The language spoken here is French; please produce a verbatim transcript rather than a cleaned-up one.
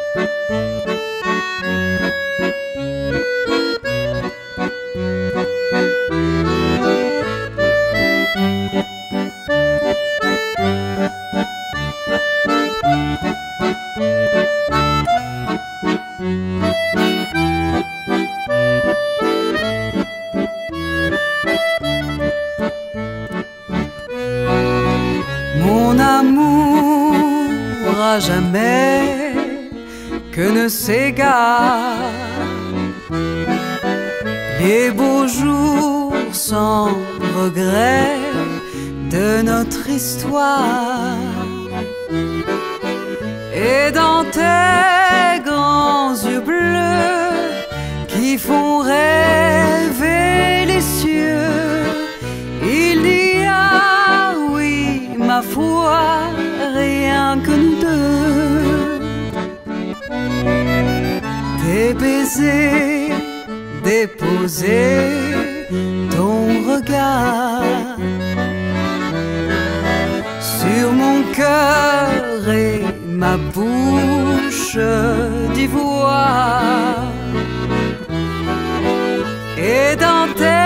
Mon amour à jamais que ne s'égare, les beaux jours sans regret de notre histoire. Et dans tes grands yeux bleus qui font rêver les cieux, il y a, oui, ma foi, rien que nous deux. Tes baisers déposés, ton regard sur mon cœur et ma bouche d'ivoire. Et dans tes